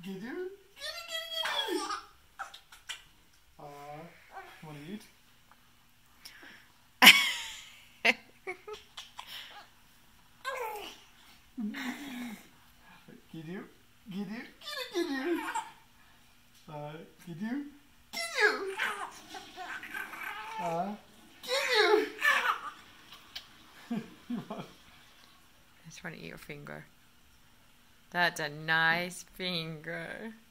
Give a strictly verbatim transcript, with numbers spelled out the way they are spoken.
Get you? Get it, get it, get it! Uh, want to eat? Get you? Get you? Get it, get you! Uh, get you? Get you! Uh, get you! I just want to eat your finger. That's a nice finger.